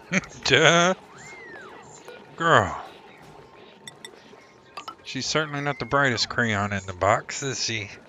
Duh. Girl. She's certainly not the brightest crayon in the box, is she?